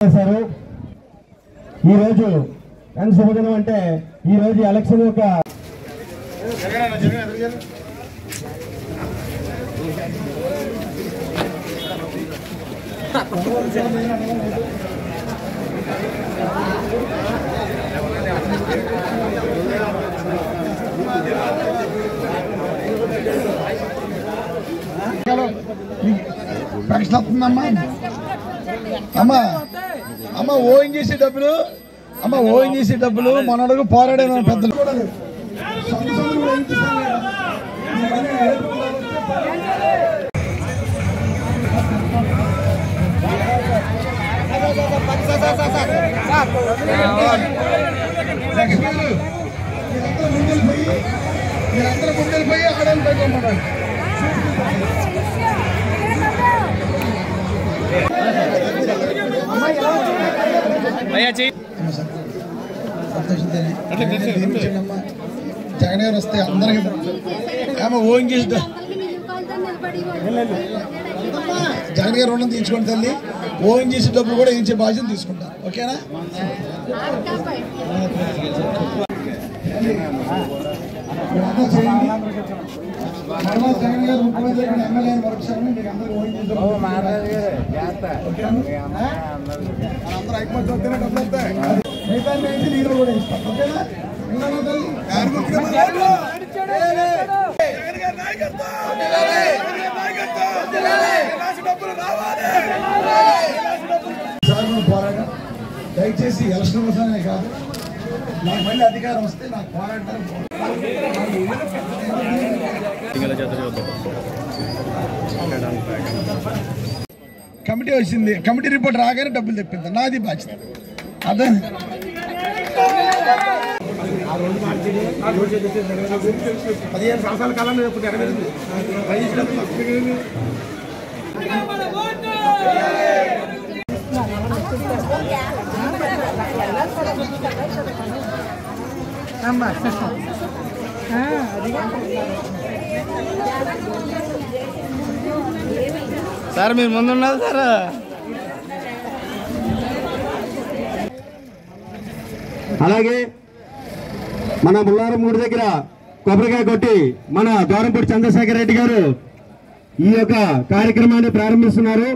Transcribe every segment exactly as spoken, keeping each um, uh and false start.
ఈ రోజు ఎంత శుభదినం అంటే ఈ రోజు ఎలక్షన్ యొక్క ప్రశ్న వస్తుందమ్మా అమ్మా అమ్మ ఓఎన్జీసీ డబ్బులు అమ్మ ఓఎన్జీసీ డబ్బులు మనడుగు పోరాడే పెద్దలు ముందుకు పోయి మీరందరూ ముందుకు పోయి ఆడలు పెట్టుకోమన్నారు. జగన్ గారు వస్తే అందరికి ఏమో ఓన్ చేసి జగన్ గారు రుణం తీసుకోండి తల్లి. ఓన్ చేసి డబ్బులు కూడా ఇచ్చే బాధ్యత తీసుకుంటా. ఓకేనా? జగన్ గారు ముఖ్యమంత్రి ఎమ్మెల్యే మరొకసారి మీకు అందరూ ఓన్ చేసి అందరూ ఐక్యమత్యం వస్తేనే డబ్బులు వస్తాయి. మిగతా నీళ్ళు కూడా ఇస్తాం. ఓకేనా? పోరాటం దయచేసి ఎలక్షన్ కోసమే కాదు, నాకు మళ్ళీ అధికారం వస్తే నాకు పోరాటం కమిటీ వచ్చింది. కమిటీ రిపోర్ట్ రాగానే డబ్బులు తెప్పింది. నాది బాధ్యత. అదే పదిహేను సంవత్సరాల కాలంలో ఎప్పుడు నెరవేరింది. సార్ మీరు ముందున్నారు సార్. అలాగే మన బుల్లారం గుడి దగ్గర కొబ్బరికాయ కొట్టి మన దూరంపూడి చంద్రశేఖర్ రెడ్డి గారు ఈ యొక్క కార్యక్రమాన్ని ప్రారంభిస్తున్నారు.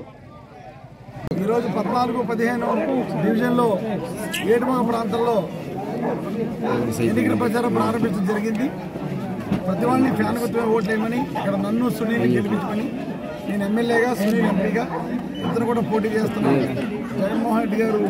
ఈరోజు పద్నాలుగు పదిహేను డివిజన్లో ఏడుమగ ప్రాంతంలో ఎన్నికల ప్రచారం ప్రారంభించడం జరిగింది. ప్రతి వాళ్ళని ఫ్యాన్ గుర్తుగా ఓట్లేయమని, ఇక్కడ నన్ను సునీల్ గెలిపించమని, నేను ఎమ్మెల్యేగా సునీల్ ఎంపీగా ఇద్దరు కూడా పోటీ చేస్తున్నాను. జగన్మోహన్ రెడ్డి గారు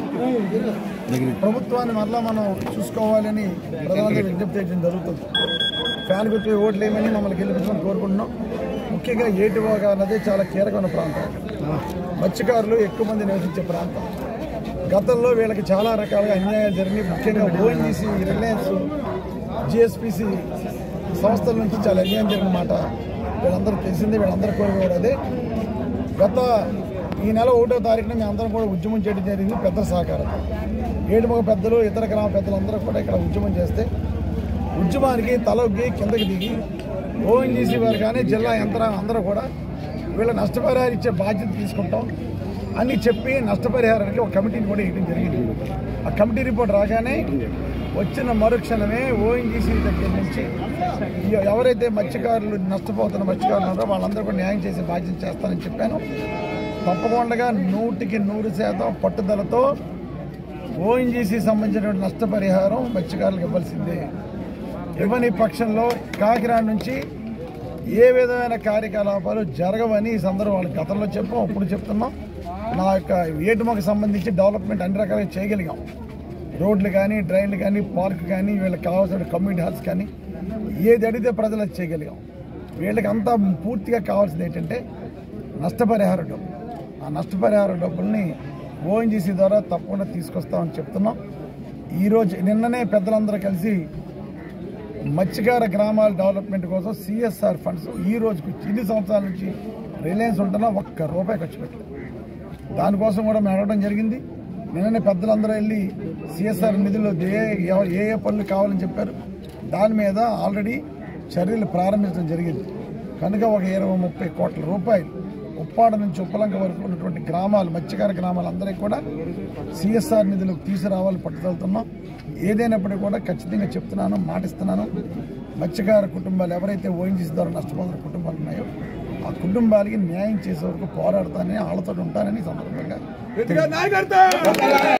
ప్రభుత్వాన్ని మరలా మనం చూసుకోవాలని ప్రధానంగా విజ్ఞప్తి చేయడం జరుగుతుంది. ఫ్యాన్ గుర్తుగా ఓట్లేయమని మమ్మల్ని గెలిపించమని కోరుకుంటున్నాం. ముఖ్యంగా ఏటివాగ అన్నది చాలా కీలకమైన ప్రాంతం. మత్స్యకారులు ఎక్కువ మంది నివసించే ప్రాంతం. గతంలో వీళ్ళకి చాలా రకాలుగా అన్యాయాలు జరిగినాయి. ముఖ్యంగా ఓఎన్జీసీ, రిలయన్స్, జిఎస్పిసి సంస్థల నుంచి చాలా అన్యాయం జరిగిన మాట వీళ్ళందరూ తెలిసిందే. వీళ్ళందరూ కోరిక కూడా అదే. గత ఈ నెల ఒకటో తారీఖున మేము అందరం కూడా ఉద్యమం చేయడం జరిగింది. పెద్ద సహకారం ఏడుమగ పెద్దలు, ఇతర గ్రామ పెద్దలందరూ కూడా ఇక్కడ ఉద్యమం చేస్తే ఉద్యమానికి తలొగ్గి కిందకి దిగి ఓఎన్జీసీ వారు కానీ జిల్లా యంత్రాంగం అందరూ కూడా వీళ్ళ నష్టపరిహారం ఇచ్చే బాధ్యత తీసుకుంటాం అని చెప్పి నష్టపరిహారానికి ఒక కమిటీని కూడా వేయడం జరిగింది. ఆ కమిటీ రిపోర్ట్ రాగానే వచ్చిన మరుక్షణమే ఓఎన్జీసీ దగ్గర నుంచి ఎవరైతే మత్స్యకారులు నష్టపోతున్న మత్స్యకారులు ఉన్నారో వాళ్ళందరూ కూడా న్యాయం చేసే బాధ్యత చేస్తానని చెప్పాను. తప్పకుండా నూటికి నూరు శాతం పట్టుదలతో ఓఎన్జీసీ సంబంధించినటువంటి నష్టపరిహారం మత్స్యకారులకు ఇవ్వాల్సిందే. ఇవ్వని పక్షంలో కాకినాడ నుంచి ఏ విధమైన కార్యకలాపాలు జరగవని ఈ సందర్భం వాళ్ళకి గతంలో చెప్పాం, ఇప్పుడు చెప్తున్నాం. నా యొక్క ఏటుమకు సంబంధించి డెవలప్మెంట్ అన్ని రకాలుగా చేయగలిగాం. రోడ్లు కానీ, డ్రైన్లు కానీ, పార్క్ కానీ, వీళ్ళకి కావాల్సిన కమ్యూనిటీ హాల్స్ కానీ ఏది అడిగితే ప్రజలు అది చేయగలిగాం. వీళ్ళకి అంతా పూర్తిగా కావాల్సింది ఏంటంటే నష్టపరిహార డబ్బు. ఆ నష్టపరిహార డబ్బుల్ని ఓఎన్జీసీ ద్వారా తప్పకుండా తీసుకొస్తామని చెప్తున్నాం. ఈరోజు నిన్ననే పెద్దలందరూ కలిసి మత్స్యకార గ్రామాల డెవలప్మెంట్ కోసం సిఎస్ఆర్ ఫండ్స్ ఈ రోజుకి ఇన్ని సంవత్సరాల నుంచి రిలయన్స్ ఉంటున్నా ఒక్క రూపాయి ఖర్చు పెట్టలేదు. దానికోసం కూడా మేము అడగడం జరిగింది. నిన్ననే పెద్దలందరూ వెళ్ళి సిఎస్ఆర్ నిధుల్లో ఏ ఏ ఏ పనులు కావాలని చెప్పారు. దాని మీద ఆల్రెడీ చర్యలు ప్రారంభించడం జరిగింది. కనుక ఒక ఇరవై ముప్పై కోట్ల రూపాయలు ఉప్పాడ నుంచి ఉప్పలంక వరకు ఉన్నటువంటి గ్రామాలు మత్స్యకార గ్రామాలు అందరికీ కూడా సిఎస్ఆర్ నిధులకు తీసుకురావాలని పట్టుదలుతున్నాం. ఏదైనప్పటికీ కూడా ఖచ్చితంగా చెప్తున్నాను, మాటిస్తున్నాను, మత్స్యకార కుటుంబాలు ఎవరైతే ఓఎన్జీసీ ద్వారా నష్టపోతున్న కుటుంబాలు ఉన్నాయో ఆ కుటుంబాలకి న్యాయం చేసే వరకు పోరాడతానని వాళ్ళతో ఉంటానని సందర్భంగా